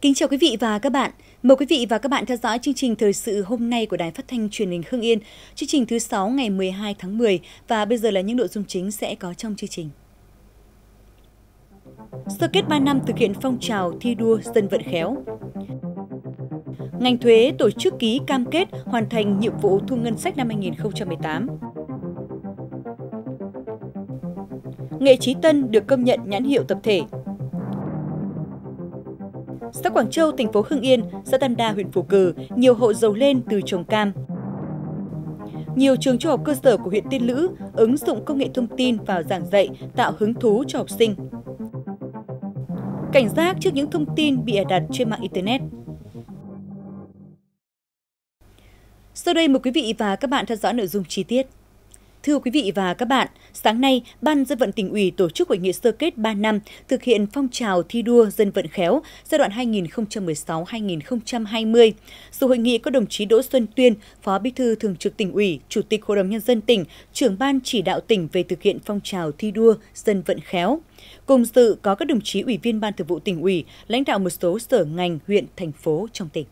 Kính chào quý vị và các bạn. Mời quý vị và các bạn theo dõi chương trình thời sự hôm nay của Đài Phát thanh Truyền hình Hưng Yên, chương trình thứ 6 ngày 12 tháng 10 và bây giờ là những nội dung chính sẽ có trong chương trình. Sơ kết 3 năm thực hiện phong trào thi đua dân vận khéo. Ngành thuế tổ chức ký cam kết hoàn thành nhiệm vụ thu ngân sách năm 2018. Nghệ Chí Tân được công nhận nhãn hiệu tập thể. Xã Quảng Châu, thành phố Hưng Yên, xã Tam Đa, huyện Phù Cử, nhiều hộ giàu lên từ trồng cam. Nhiều trường trung học cơ sở của huyện Tiên Lữ ứng dụng công nghệ thông tin vào giảng dạy, tạo hứng thú cho học sinh. Cảnh giác trước những thông tin bịa đặt trên mạng Internet. Sau đây mời quý vị và các bạn theo dõi nội dung chi tiết. Thưa quý vị và các bạn, sáng nay, Ban Dân vận Tỉnh ủy tổ chức hội nghị sơ kết 3 năm thực hiện phong trào thi đua dân vận khéo giai đoạn 2016-2020. Dự hội nghị có đồng chí Đỗ Xuân Tuyên, Phó Bí thư Thường trực Tỉnh ủy, Chủ tịch Hội đồng Nhân dân tỉnh, Trưởng Ban Chỉ đạo tỉnh về thực hiện phong trào thi đua dân vận khéo. Cùng dự có các đồng chí Ủy viên Ban Thường vụ Tỉnh ủy, lãnh đạo một số sở ngành, huyện, thành phố trong tỉnh.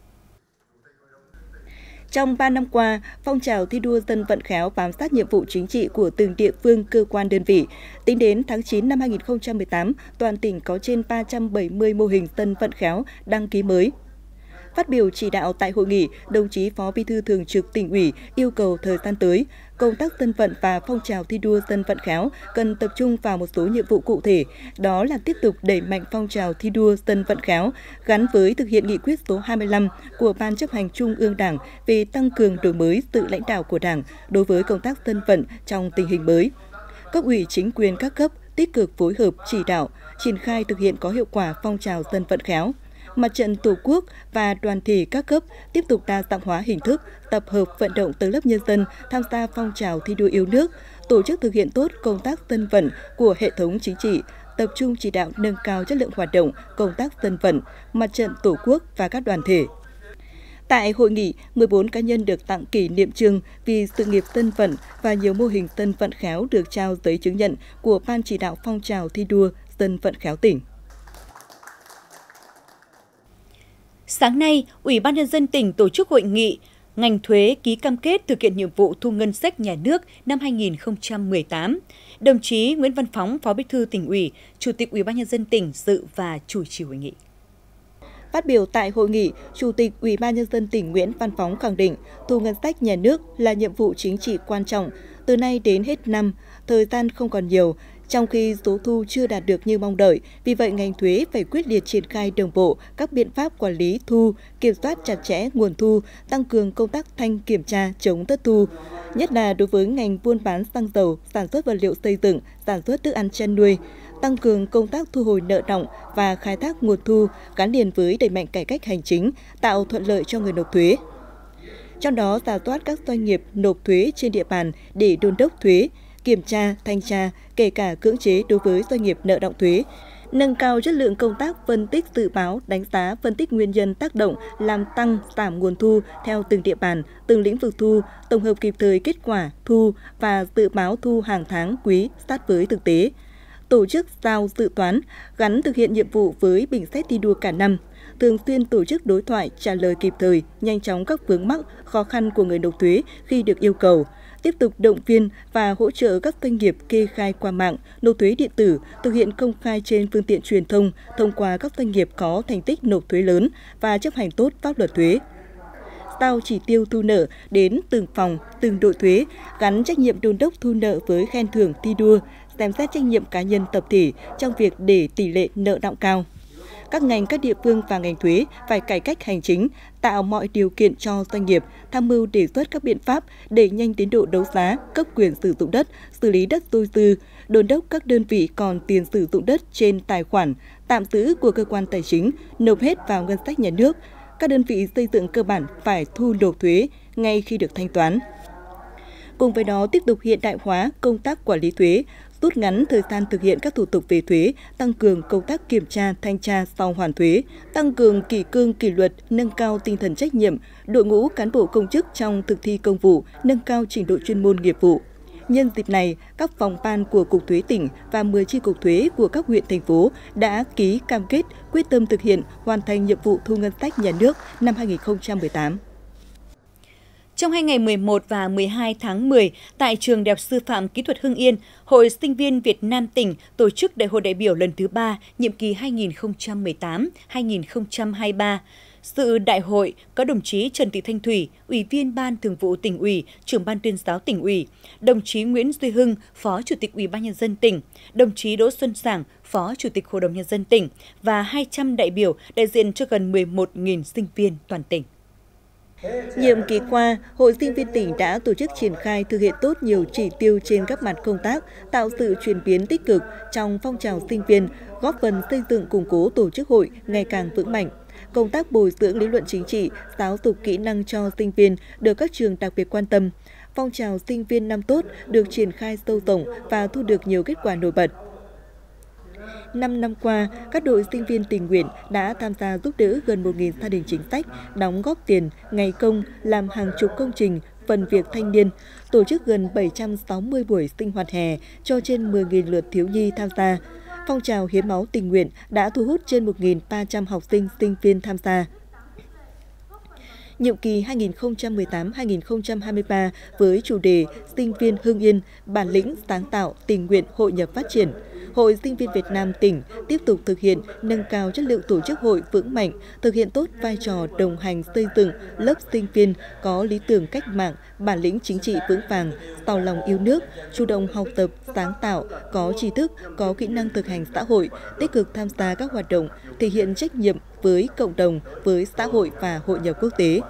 Trong 3 năm qua, phong trào thi đua dân vận khéo bám sát nhiệm vụ chính trị của từng địa phương, cơ quan đơn vị. Tính đến tháng 9 năm 2018, toàn tỉnh có trên 370 mô hình dân vận khéo đăng ký mới. Phát biểu chỉ đạo tại hội nghị, đồng chí Phó Bí thư Thường trực Tỉnh ủy yêu cầu thời gian tới, công tác dân vận và phong trào thi đua dân vận khéo cần tập trung vào một số nhiệm vụ cụ thể, đó là tiếp tục đẩy mạnh phong trào thi đua dân vận khéo gắn với thực hiện nghị quyết số 25 của Ban Chấp hành Trung ương Đảng về tăng cường đổi mới sự lãnh đạo của Đảng đối với công tác dân vận trong tình hình mới. Cấp ủy chính quyền các cấp tích cực phối hợp chỉ đạo, triển khai thực hiện có hiệu quả phong trào dân vận khéo. Mặt trận Tổ quốc và đoàn thể các cấp tiếp tục đa dạng hóa hình thức, tập hợp vận động tầng lớp nhân dân tham gia phong trào thi đua yêu nước, tổ chức thực hiện tốt công tác dân vận của hệ thống chính trị, tập trung chỉ đạo nâng cao chất lượng hoạt động công tác dân vận, mặt trận Tổ quốc và các đoàn thể. Tại hội nghị, 14 cá nhân được tặng kỷ niệm chương vì sự nghiệp dân vận và nhiều mô hình dân vận khéo được trao giấy chứng nhận của Ban chỉ đạo phong trào thi đua dân vận khéo tỉnh. Sáng nay, Ủy ban Nhân dân tỉnh tổ chức hội nghị ngành thuế ký cam kết thực hiện nhiệm vụ thu ngân sách nhà nước năm 2018. Đồng chí Nguyễn Văn Phóng, Phó Bí thư Tỉnh ủy, Chủ tịch Ủy ban Nhân dân tỉnh dự và chủ trì hội nghị. Phát biểu tại hội nghị, Chủ tịch Ủy ban Nhân dân tỉnh Nguyễn Văn Phóng khẳng định thu ngân sách nhà nước là nhiệm vụ chính trị quan trọng. Từ nay đến hết năm, thời gian không còn nhiều, trong khi số thu chưa đạt được như mong đợi, vì vậy ngành thuế phải quyết liệt triển khai đồng bộ các biện pháp quản lý thu, kiểm soát chặt chẽ nguồn thu, tăng cường công tác thanh kiểm tra chống thất thu, nhất là đối với ngành buôn bán xăng dầu, sản xuất vật liệu xây dựng, sản xuất thức ăn chăn nuôi, tăng cường công tác thu hồi nợ đọng và khai thác nguồn thu gắn liền với đẩy mạnh cải cách hành chính, tạo thuận lợi cho người nộp thuế. Trong đó, rà soát các doanh nghiệp nộp thuế trên địa bàn để đôn đốc thuế, kiểm tra, thanh tra, kể cả cưỡng chế đối với doanh nghiệp nợ đọng thuế, nâng cao chất lượng công tác phân tích dự báo, đánh giá, phân tích nguyên nhân tác động làm tăng, giảm nguồn thu theo từng địa bàn, từng lĩnh vực thu, tổng hợp kịp thời kết quả thu và dự báo thu hàng tháng, quý sát với thực tế. Tổ chức giao dự toán gắn thực hiện nhiệm vụ với bình xét thi đua cả năm, thường xuyên tổ chức đối thoại trả lời kịp thời, nhanh chóng các vướng mắc, khó khăn của người nộp thuế khi được yêu cầu, tiếp tục động viên và hỗ trợ các doanh nghiệp kê khai qua mạng, nộp thuế điện tử, thực hiện công khai trên phương tiện truyền thông thông qua các doanh nghiệp có thành tích nộp thuế lớn và chấp hành tốt pháp luật thuế. Giao chỉ tiêu thu nợ đến từng phòng, từng đội thuế, gắn trách nhiệm đôn đốc thu nợ với khen thưởng thi đua, xem xét trách nhiệm cá nhân tập thể trong việc để tỷ lệ nợ đọng cao. Các ngành, các địa phương và ngành thuế phải cải cách hành chính, tạo mọi điều kiện cho doanh nghiệp, tham mưu đề xuất các biện pháp đẩy nhanh tiến độ đấu giá, cấp quyền sử dụng đất, xử lý đất dôi dư, đôn đốc các đơn vị còn tiền sử dụng đất trên tài khoản, tạm giữ của cơ quan tài chính, nộp hết vào ngân sách nhà nước. Các đơn vị xây dựng cơ bản phải thu nộp thuế ngay khi được thanh toán. Cùng với đó, tiếp tục hiện đại hóa công tác quản lý thuế, rút ngắn thời gian thực hiện các thủ tục về thuế, tăng cường công tác kiểm tra, thanh tra sau hoàn thuế, tăng cường kỷ cương kỷ luật, nâng cao tinh thần trách nhiệm, đội ngũ cán bộ công chức trong thực thi công vụ, nâng cao trình độ chuyên môn nghiệp vụ. Nhân dịp này, các phòng ban của Cục Thuế tỉnh và 10 chi cục thuế của các huyện, thành phố đã ký cam kết quyết tâm thực hiện hoàn thành nhiệm vụ thu ngân sách nhà nước năm 2018. Trong 2 ngày 11 và 12 tháng 10, tại Trường Đại học Sư phạm Kỹ thuật Hưng Yên, Hội Sinh viên Việt Nam tỉnh tổ chức Đại hội đại biểu lần thứ 3, nhiệm kỳ 2018-2023. Dự đại hội có đồng chí Trần Thị Thanh Thủy, Ủy viên Ban Thường vụ Tỉnh ủy, Trưởng ban Tuyên giáo Tỉnh ủy, đồng chí Nguyễn Duy Hưng, Phó Chủ tịch Ủy ban Nhân dân tỉnh, đồng chí Đỗ Xuân Sảng, Phó Chủ tịch Hội đồng Nhân dân tỉnh và 200 đại biểu đại diện cho gần 11.000 sinh viên toàn tỉnh. Nhiệm kỳ qua, Hội Sinh viên tỉnh đã tổ chức triển khai thực hiện tốt nhiều chỉ tiêu trên các mặt công tác, tạo sự chuyển biến tích cực trong phong trào sinh viên, góp phần xây dựng củng cố tổ chức hội ngày càng vững mạnh. Công tác bồi dưỡng lý luận chính trị, giáo dục kỹ năng cho sinh viên được các trường đặc biệt quan tâm. Phong trào sinh viên năm tốt được triển khai sâu rộng và thu được nhiều kết quả nổi bật. 5 năm qua, các đội sinh viên tình nguyện đã tham gia giúp đỡ gần 1.000 gia đình chính sách, đóng góp tiền, ngày công, làm hàng chục công trình, phần việc thanh niên, tổ chức gần 760 buổi sinh hoạt hè cho trên 10.000 lượt thiếu nhi tham gia. Phong trào hiến máu tình nguyện đã thu hút trên 1.300 học sinh, sinh viên tham gia. Nhiệm kỳ 2018-2023 với chủ đề Sinh viên Hưng Yên, bản lĩnh sáng tạo, tình nguyện hội nhập phát triển. Hội Sinh viên Việt Nam tỉnh tiếp tục thực hiện nâng cao chất lượng tổ chức hội vững mạnh, thực hiện tốt vai trò đồng hành xây dựng lớp sinh viên có lý tưởng cách mạng, bản lĩnh chính trị vững vàng, giàu lòng yêu nước, chủ động học tập, sáng tạo, có tri thức, có kỹ năng thực hành xã hội, tích cực tham gia các hoạt động, thể hiện trách nhiệm với cộng đồng, với xã hội và hội nhập quốc tế.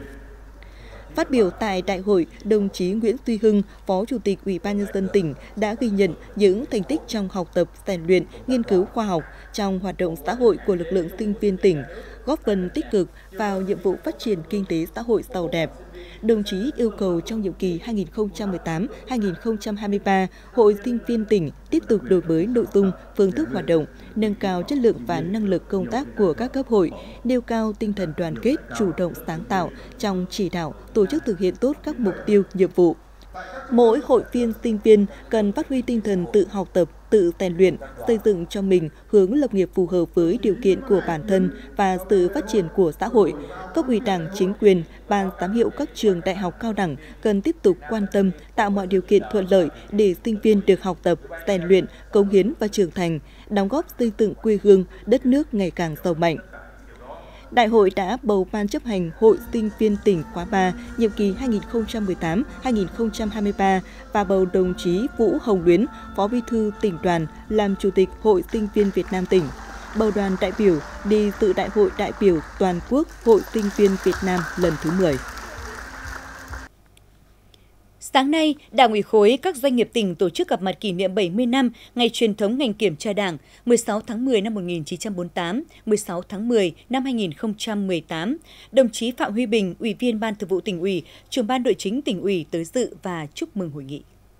Phát biểu tại đại hội, đồng chí Nguyễn Duy Hưng, Phó Chủ tịch Ủy ban Nhân dân tỉnh đã ghi nhận những thành tích trong học tập, rèn luyện, nghiên cứu khoa học, trong hoạt động xã hội của lực lượng sinh viên tỉnh, góp phần tích cực vào nhiệm vụ phát triển kinh tế xã hội giàu đẹp. Đồng chí yêu cầu trong nhiệm kỳ 2018-2023, Hội Sinh viên tỉnh tiếp tục đổi mới nội dung, phương thức hoạt động, nâng cao chất lượng và năng lực công tác của các cấp hội, nêu cao tinh thần đoàn kết, chủ động sáng tạo trong chỉ đạo, tổ chức thực hiện tốt các mục tiêu, nhiệm vụ. Mỗi hội viên sinh viên cần phát huy tinh thần tự học tập, tự rèn luyện, xây dựng cho mình hướng lập nghiệp phù hợp với điều kiện của bản thân và sự phát triển của xã hội. Cấp ủy Đảng, chính quyền, ban giám hiệu các trường đại học cao đẳng cần tiếp tục quan tâm, tạo mọi điều kiện thuận lợi để sinh viên được học tập, rèn luyện, cống hiến và trưởng thành, đóng góp xây dựng quê hương, đất nước ngày càng giàu mạnh. Đại hội đã bầu Ban chấp hành Hội Sinh viên tỉnh khóa 3, nhiệm kỳ 2018-2023 và bầu đồng chí Vũ Hồng Luyến, Phó Bí thư Tỉnh đoàn làm Chủ tịch Hội Sinh viên Việt Nam tỉnh. Bầu đoàn đại biểu đi dự Đại hội đại biểu toàn quốc Hội Sinh viên Việt Nam lần thứ 10. Sáng nay, Đảng ủy khối các doanh nghiệp tỉnh tổ chức gặp mặt kỷ niệm 70 năm ngày truyền thống ngành kiểm tra Đảng 16 tháng 10 năm 1948, 16 tháng 10 năm 2018. Đồng chí Phạm Huy Bình, Ủy viên Ban Thường vụ Tỉnh ủy, Trưởng ban Nội chính Tỉnh ủy tới dự và chúc mừng hội nghị.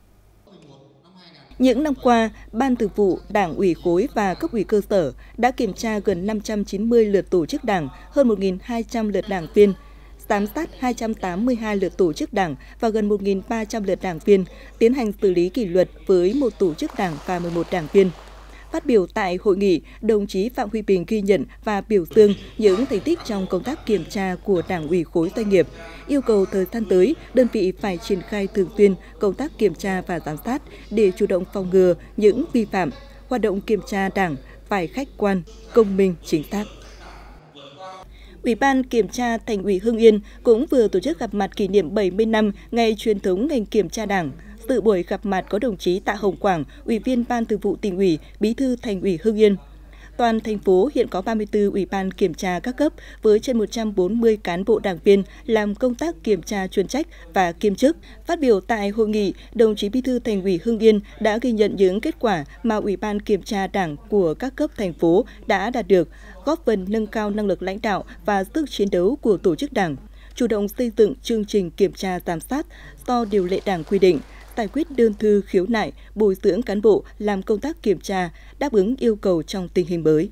Những năm qua, Ban Thường vụ, Đảng ủy khối và cấp ủy cơ sở đã kiểm tra gần 590 lượt tổ chức Đảng, hơn 1.200 lượt đảng viên, giám sát 282 lượt tổ chức Đảng và gần 1.300 lượt đảng viên, tiến hành xử lý kỷ luật với một tổ chức Đảng và 11 đảng viên. Phát biểu tại hội nghị, đồng chí Phạm Huy Bình ghi nhận và biểu dương những thành tích trong công tác kiểm tra của Đảng ủy khối doanh nghiệp, yêu cầu thời gian tới, đơn vị phải triển khai thường xuyên công tác kiểm tra và giám sát để chủ động phòng ngừa những vi phạm, hoạt động kiểm tra Đảng phải khách quan, công minh, chính xác. Ủy ban Kiểm tra Thành ủy Hưng Yên cũng vừa tổ chức gặp mặt kỷ niệm 70 năm ngày truyền thống ngành kiểm tra Đảng. Dự buổi gặp mặt có đồng chí Tạ Hồng Quảng, Ủy viên Ban Thường vụ Tỉnh ủy, Bí thư Thành ủy Hưng Yên. Toàn thành phố hiện có 34 ủy ban kiểm tra các cấp với trên 140 cán bộ đảng viên làm công tác kiểm tra chuyên trách và kiêm chức. Phát biểu tại hội nghị, đồng chí Bí thư Thành ủy Hưng Yên đã ghi nhận những kết quả mà Ủy ban kiểm tra Đảng của các cấp thành phố đã đạt được, góp phần nâng cao năng lực lãnh đạo và sức chiến đấu của tổ chức Đảng, chủ động xây dựng chương trình kiểm tra giám sát do điều lệ Đảng quy định, giải quyết đơn thư khiếu nại, bồi dưỡng cán bộ làm công tác kiểm tra, đáp ứng yêu cầu trong tình hình mới.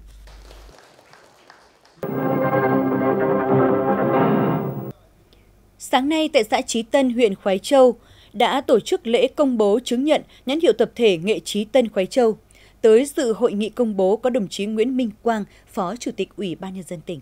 Sáng nay tại xã Chí Tân, huyện Khoái Châu, đã tổ chức lễ công bố chứng nhận nhãn hiệu tập thể Nghệ Chí Tân Khoái Châu. Tới dự hội nghị công bố có đồng chí Nguyễn Minh Quang, Phó Chủ tịch Ủy ban Nhân dân tỉnh.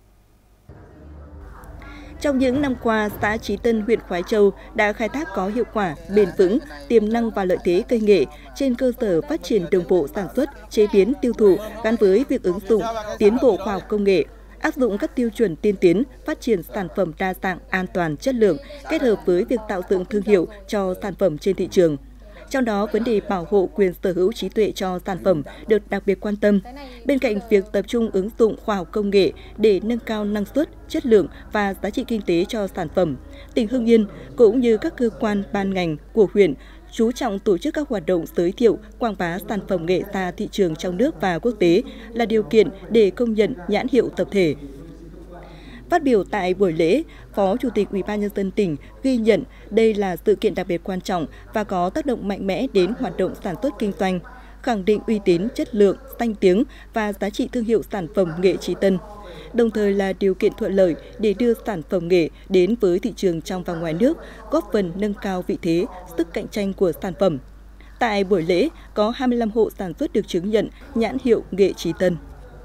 Trong những năm qua, xã Chí Tân, huyện Khoái Châu đã khai thác có hiệu quả, bền vững, tiềm năng và lợi thế cây nghệ trên cơ sở phát triển đồng bộ sản xuất, chế biến, tiêu thụ gắn với việc ứng dụng, tiến bộ khoa học công nghệ, áp dụng các tiêu chuẩn tiên tiến, phát triển sản phẩm đa dạng, an toàn, chất lượng, kết hợp với việc tạo dựng thương hiệu cho sản phẩm trên thị trường. Trong đó, vấn đề bảo hộ quyền sở hữu trí tuệ cho sản phẩm được đặc biệt quan tâm. Bên cạnh việc tập trung ứng dụng khoa học công nghệ để nâng cao năng suất, chất lượng và giá trị kinh tế cho sản phẩm, tỉnh Hưng Yên cũng như các cơ quan ban ngành của huyện chú trọng tổ chức các hoạt động giới thiệu, quảng bá sản phẩm nghệ ra thị trường trong nước và quốc tế là điều kiện để công nhận nhãn hiệu tập thể. Phát biểu tại buổi lễ, Phó Chủ tịch Ủy ban Nhân dân tỉnh ghi nhận đây là sự kiện đặc biệt quan trọng và có tác động mạnh mẽ đến hoạt động sản xuất kinh doanh, khẳng định uy tín, chất lượng, danh tiếng và giá trị thương hiệu sản phẩm nghệ Chí Tân, đồng thời là điều kiện thuận lợi để đưa sản phẩm nghệ đến với thị trường trong và ngoài nước, góp phần nâng cao vị thế, sức cạnh tranh của sản phẩm. Tại buổi lễ, có 25 hộ sản xuất được chứng nhận nhãn hiệu nghệ Chí Tân.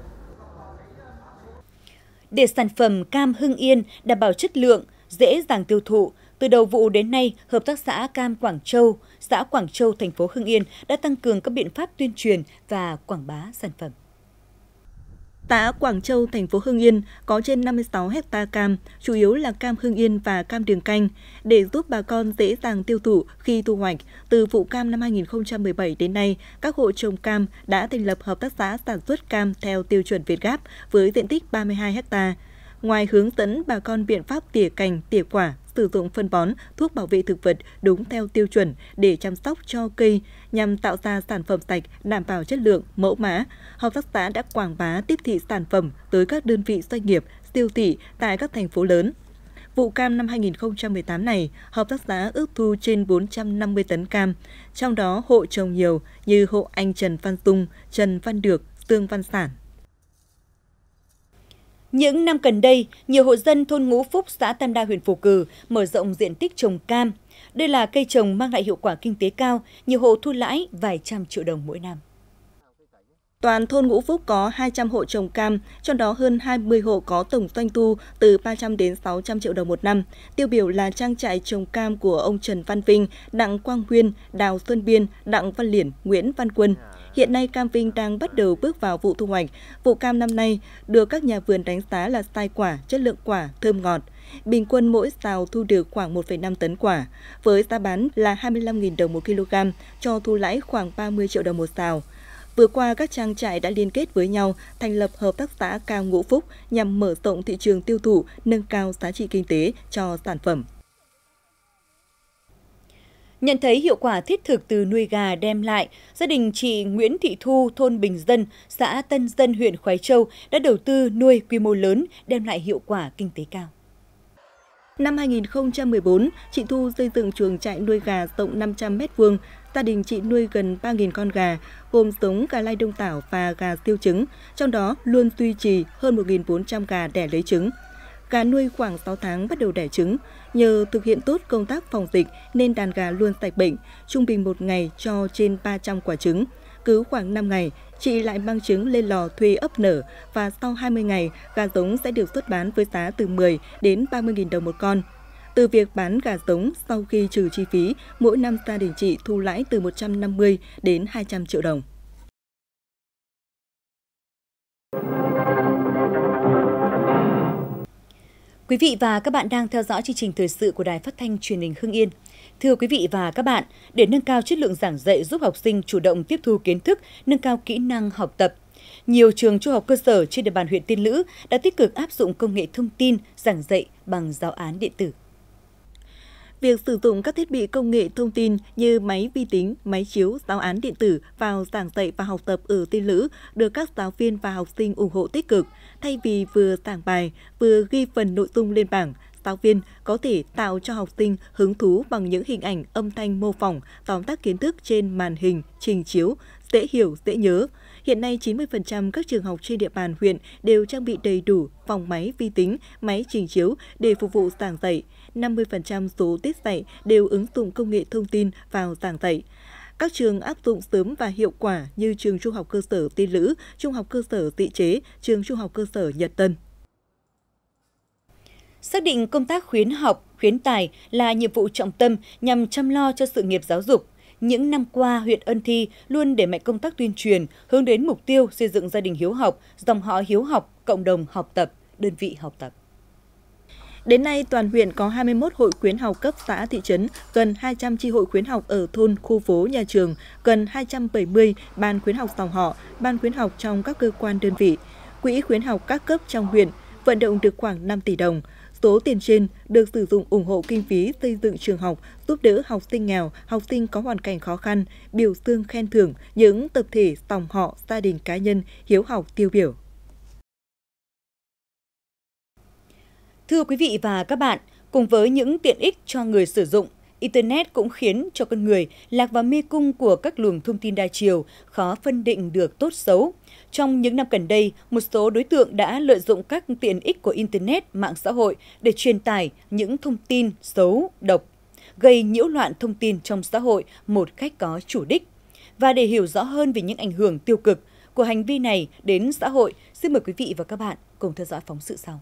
Để sản phẩm cam Hưng Yên đảm bảo chất lượng, dễ dàng tiêu thụ, từ đầu vụ đến nay, Hợp tác xã Cam Quảng Châu, xã Quảng Châu, thành phố Hưng Yên đã tăng cường các biện pháp tuyên truyền và quảng bá sản phẩm. Xã Quảng Châu, thành phố Hưng Yên có trên 56 ha cam, chủ yếu là cam Hưng Yên và cam đường canh. Để giúp bà con dễ dàng tiêu thụ khi thu hoạch, từ vụ cam năm 2017 đến nay, các hộ trồng cam đã thành lập hợp tác xã sản xuất cam theo tiêu chuẩn Việt Gáp với diện tích 32 ha. Ngoài hướng dẫn bà con biện pháp tỉa cành, tỉa quả, sử dụng phân bón, thuốc bảo vệ thực vật đúng theo tiêu chuẩn để chăm sóc cho cây nhằm tạo ra sản phẩm sạch, đảm bảo chất lượng, mẫu mã, hợp tác xã đã quảng bá tiếp thị sản phẩm tới các đơn vị doanh nghiệp, siêu thị tại các thành phố lớn. Vụ cam năm 2018 này, hợp tác xã ước thu trên 450 tấn cam, trong đó hộ trồng nhiều như hộ anh Trần Văn Tung, Trần Văn Được, Dương Văn Sản. Những năm gần đây, nhiều hộ dân thôn Ngũ Phúc, xã Tam Đa, huyện Phù Cử mở rộng diện tích trồng cam. Đây là cây trồng mang lại hiệu quả kinh tế cao, nhiều hộ thu lãi vài trăm triệu đồng mỗi năm. Toàn thôn Ngũ Phúc có 200 hộ trồng cam, trong đó hơn 20 hộ có tổng doanh thu từ 300 đến 600 triệu đồng một năm. Tiêu biểu là trang trại trồng cam của ông Trần Văn Vinh, Đặng Quang Huyên, Đào Xuân Biên, Đặng Văn Liển, Nguyễn Văn Quân. Hiện nay cam Vinh đang bắt đầu bước vào vụ thu hoạch. Vụ cam năm nay được các nhà vườn đánh giá là sai quả, chất lượng quả, thơm ngọt. Bình quân mỗi sào thu được khoảng 1,5 tấn quả, với giá bán là 25.000 đồng một kg, cho thu lãi khoảng 30 triệu đồng một sào. Vừa qua, các trang trại đã liên kết với nhau thành lập hợp tác xã cam Ngũ Phúc nhằm mở rộng thị trường tiêu thụ, nâng cao giá trị kinh tế cho sản phẩm. Nhận thấy hiệu quả thiết thực từ nuôi gà đem lại, gia đình chị Nguyễn Thị Thu, thôn Bình Dân, xã Tân Dân, huyện Khoái Châu đã đầu tư nuôi quy mô lớn, đem lại hiệu quả kinh tế cao. Năm 2014, chị Thu xây dựng chuồng trại nuôi gà rộng 500 m². Gia đình chị nuôi gần 3.000 con gà, gồm giống gà lai Đông Tảo và gà siêu trứng, trong đó luôn duy trì hơn 1.400 gà đẻ lấy trứng. Gà nuôi khoảng 6 tháng bắt đầu đẻ trứng. Nhờ thực hiện tốt công tác phòng dịch nên đàn gà luôn sạch bệnh, trung bình một ngày cho trên 300 quả trứng. Cứ khoảng 5 ngày, chị lại mang trứng lên lò thuê ấp nở và sau 20 ngày, gà giống sẽ được xuất bán với giá từ 10 đến 30.000 đồng một con. Từ việc bán gà giống sau khi trừ chi phí, mỗi năm gia đình chị thu lãi từ 150 đến 200 triệu đồng. Quý vị và các bạn đang theo dõi chương trình thời sự của Đài Phát thanh Truyền hình Hưng Yên. Thưa quý vị và các bạn, để nâng cao chất lượng giảng dạy giúp học sinh chủ động tiếp thu kiến thức, nâng cao kỹ năng học tập, nhiều trường trung học cơ sở trên địa bàn huyện Tiên Lữ đã tích cực áp dụng công nghệ thông tin giảng dạy bằng giáo án điện tử. Việc sử dụng các thiết bị công nghệ thông tin như máy vi tính, máy chiếu, giáo án điện tử vào giảng dạy và học tập ở Tiên Lữ được các giáo viên và học sinh ủng hộ tích cực. Thay vì vừa giảng bài, vừa ghi phần nội dung lên bảng, giáo viên có thể tạo cho học sinh hứng thú bằng những hình ảnh, âm thanh mô phỏng, tóm tắt kiến thức trên màn hình, trình chiếu, dễ hiểu, dễ nhớ. Hiện nay, 90% các trường học trên địa bàn huyện đều trang bị đầy đủ phòng máy vi tính, máy trình chiếu để phục vụ giảng dạy. 50% số tiết dạy đều ứng dụng công nghệ thông tin vào giảng dạy. Các trường áp dụng sớm và hiệu quả như trường Trung học cơ sở Tiên Lữ, Trung học cơ sở Tị Chế, trường Trung học cơ sở Nhật Tân. Xác định công tác khuyến học, khuyến tài là nhiệm vụ trọng tâm nhằm chăm lo cho sự nghiệp giáo dục. Những năm qua, huyện Ân Thi luôn đẩy mạnh công tác tuyên truyền, hướng đến mục tiêu xây dựng gia đình hiếu học, dòng họ hiếu học, cộng đồng học tập, đơn vị học tập. Đến nay, toàn huyện có 21 hội khuyến học cấp xã thị trấn, gần 200 chi hội khuyến học ở thôn, khu phố, nhà trường, gần 270 ban khuyến học dòng họ, ban khuyến học trong các cơ quan đơn vị. Quỹ khuyến học các cấp trong huyện vận động được khoảng 5 tỷ đồng. Số tiền trên được sử dụng ủng hộ kinh phí xây dựng trường học, giúp đỡ học sinh nghèo, học sinh có hoàn cảnh khó khăn, biểu dương khen thưởng những tập thể, dòng họ, gia đình cá nhân hiếu học tiêu biểu. Thưa quý vị và các bạn, cùng với những tiện ích cho người sử dụng, Internet cũng khiến cho con người lạc vào mê cung của các luồng thông tin đa chiều, khó phân định được tốt xấu. Trong những năm gần đây, một số đối tượng đã lợi dụng các tiện ích của Internet, mạng xã hội để truyền tải những thông tin xấu, độc, gây nhiễu loạn thông tin trong xã hội một cách có chủ đích. Và để hiểu rõ hơn về những ảnh hưởng tiêu cực của hành vi này đến xã hội, xin mời quý vị và các bạn cùng theo dõi phóng sự sau.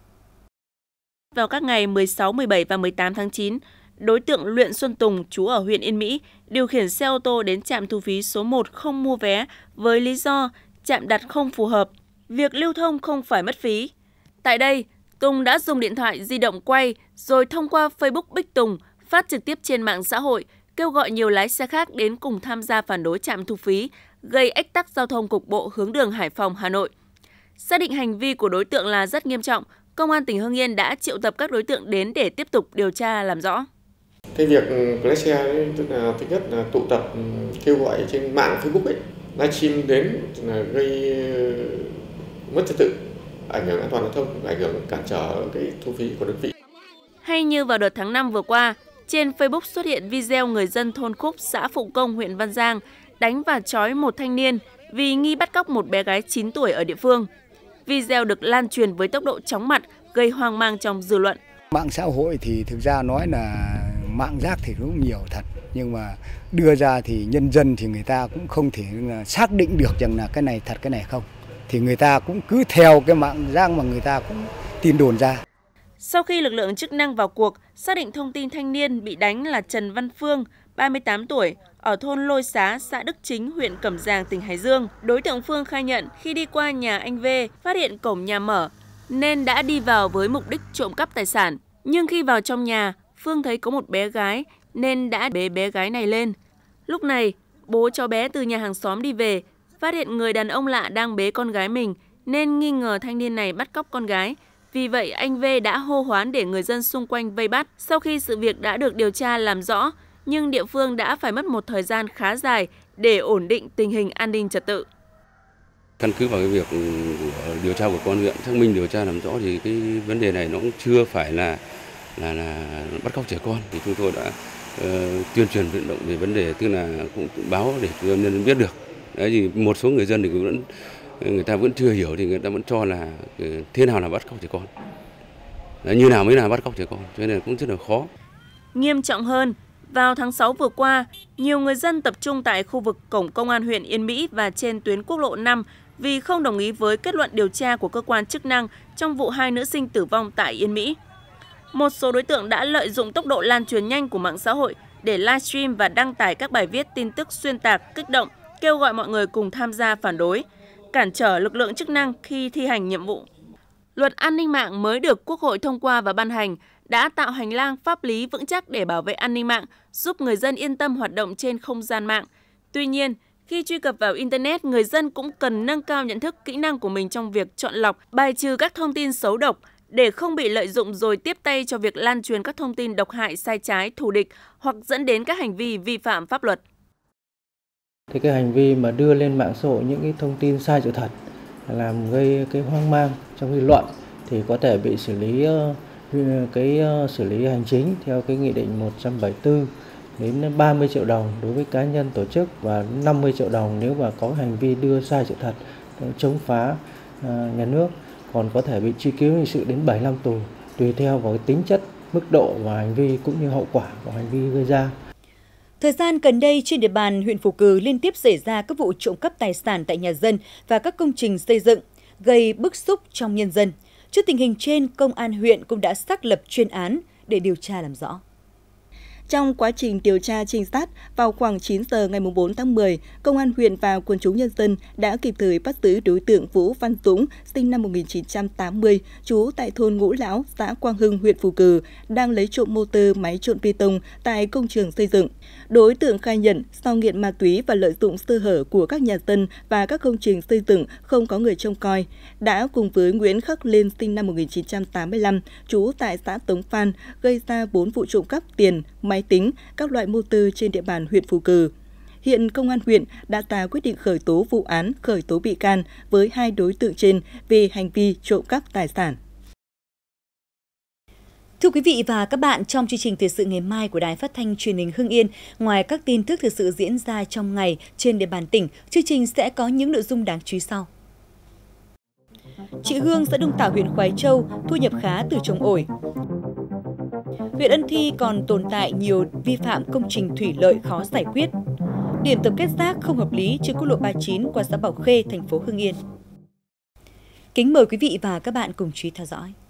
Vào các ngày 16, 17 và 18 tháng 9, đối tượng Luyện Xuân Tùng, trú ở huyện Yên Mỹ, điều khiển xe ô tô đến trạm thu phí số 1 không mua vé với lý do trạm đặt không phù hợp, việc lưu thông không phải mất phí. Tại đây, Tùng đã dùng điện thoại di động quay rồi thông qua Facebook Bích Tùng phát trực tiếp trên mạng xã hội, kêu gọi nhiều lái xe khác đến cùng tham gia phản đối trạm thu phí, gây ách tắc giao thông cục bộ hướng đường Hải Phòng, Hà Nội. Xác định hành vi của đối tượng là rất nghiêm trọng, Công an tỉnh Hưng Yên đã triệu tập các đối tượng đến để tiếp tục điều tra làm rõ. Cái việc lái xe tức là thứ nhất là tụ tập kêu gọi trên mạng Facebook ấy, livestream đến là gây mất trật tự, ảnh hưởng an toàn giao thông, ảnh hưởng cản trở cái thu phí của đơn vị. Hay như vào đợt tháng 5 vừa qua, trên Facebook xuất hiện video người dân thôn Khúc, xã Phụng Công, huyện Văn Giang đánh và trói một thanh niên vì nghi bắt cóc một bé gái 9 tuổi ở địa phương. Video được lan truyền với tốc độ chóng mặt, gây hoang mang trong dư luận. Mạng xã hội thì thực ra nói là mạng rác thì cũng nhiều thật, nhưng mà đưa ra thì nhân dân thì người ta cũng không thể xác định được rằng là cái này thật cái này không. Thì người ta cũng cứ theo cái mạng rác mà người ta cũng tin đồn ra. Sau khi lực lượng chức năng vào cuộc, xác định thông tin thanh niên bị đánh là Trần Văn Phương, 38 tuổi, ở thôn Lôi Xá, xã Đức Chính, huyện Cẩm Giàng, tỉnh Hải Dương. Đối tượng Phương khai nhận khi đi qua nhà anh V, phát hiện cổng nhà mở, nên đã đi vào với mục đích trộm cắp tài sản. Nhưng khi vào trong nhà, Phương thấy có một bé gái nên đã bế bé gái này lên. Lúc này, bố cháu bé từ nhà hàng xóm đi về, phát hiện người đàn ông lạ đang bế con gái mình nên nghi ngờ thanh niên này bắt cóc con gái. Vì vậy, anh V đã hô hoán để người dân xung quanh vây bắt. Sau khi sự việc đã được điều tra làm rõ, nhưng địa phương đã phải mất một thời gian khá dài để ổn định tình hình an ninh trật tự. Căn cứ vào cái việc điều tra của công an huyện, xác minh điều tra làm rõ thì cái vấn đề này nó cũng chưa phải là bắt cóc trẻ con. Thì chúng tôi đã tuyên truyền vận động về vấn đề, tức là cũng báo để cho nhân dân biết được. Đấy, thì một số người dân thì người ta vẫn chưa hiểu, thì người ta vẫn cho là thế nào là bắt cóc trẻ con, đấy, như nào mới là bắt cóc trẻ con, cho nên cũng rất là khó. Nghiêm trọng hơn, vào tháng 6 vừa qua, nhiều người dân tập trung tại khu vực cổng công an huyện Yên Mỹ và trên tuyến quốc lộ 5 vì không đồng ý với kết luận điều tra của cơ quan chức năng trong vụ 2 nữ sinh tử vong tại Yên Mỹ. Một số đối tượng đã lợi dụng tốc độ lan truyền nhanh của mạng xã hội để livestream và đăng tải các bài viết tin tức xuyên tạc, kích động, kêu gọi mọi người cùng tham gia phản đối, cản trở lực lượng chức năng khi thi hành nhiệm vụ. Luật an ninh mạng mới được Quốc hội thông qua và ban hành đã tạo hành lang pháp lý vững chắc để bảo vệ an ninh mạng, giúp người dân yên tâm hoạt động trên không gian mạng. Tuy nhiên, khi truy cập vào Internet, người dân cũng cần nâng cao nhận thức, kỹ năng của mình trong việc chọn lọc, bài trừ các thông tin xấu độc để không bị lợi dụng rồi tiếp tay cho việc lan truyền các thông tin độc hại, sai trái, thù địch hoặc dẫn đến các hành vi vi phạm pháp luật. Thì cái hành vi mà đưa lên mạng xã hội những cái thông tin sai sự thật làm gây cái hoang mang trong dư luận thì có thể bị xử lý hành chính theo cái nghị định 174 đến 30 triệu đồng đối với cá nhân tổ chức và 50 triệu đồng nếu mà có hành vi đưa sai sự thật, chống phá nhà nước, còn có thể bị truy cứu hình sự đến 7 năm tù tùy theo vào cái tính chất, mức độ và hành vi cũng như hậu quả của hành vi gây ra. Thời gian gần đây, trên địa bàn huyện Phù Cừ liên tiếp xảy ra các vụ trộm cắp tài sản tại nhà dân và các công trình xây dựng, gây bức xúc trong nhân dân. Trước tình hình trên, Công an huyện cũng đã xác lập chuyên án để điều tra làm rõ. Trong quá trình điều tra trinh sát, vào khoảng 9 giờ ngày 4 tháng 10, Công an huyện và quần chúng nhân dân đã kịp thời bắt giữ đối tượng Vũ Văn Dũng, sinh năm 1980, trú tại thôn Ngũ Lão, xã Quang Hưng, huyện Phù Cừ, đang lấy trộm motor máy trộn bê tông tại công trường xây dựng. Đối tượng khai nhận sau nghiện ma túy và lợi dụng sơ hở của các nhà dân và các công trình xây dựng không có người trông coi, đã cùng với Nguyễn Khắc Lên, sinh năm 1985, trú tại xã Tống Phan, gây ra 4 vụ trộm cắp tiền, máy tính, các loại motor trên địa bàn huyện Phù Cừ. Hiện Công an huyện đã ra quyết định khởi tố vụ án, khởi tố bị can với 2 đối tượng trên về hành vi trộm cắp tài sản. Thưa quý vị và các bạn, trong chương trình thời sự ngày mai của Đài Phát thanh Truyền hình Hưng Yên, ngoài các tin tức thời sự diễn ra trong ngày trên địa bàn tỉnh, chương trình sẽ có những nội dung đáng chú ý sau. Chị Hương, xã Đông Tảo, huyện Khoái Châu, thu nhập khá từ trồng ổi. Huyện Ân Thi còn tồn tại nhiều vi phạm công trình thủy lợi khó giải quyết. Điểm tập kết rác không hợp lý trên quốc lộ 39 qua xã Bảo Khê, thành phố Hưng Yên. Kính mời quý vị và các bạn cùng chú ý theo dõi.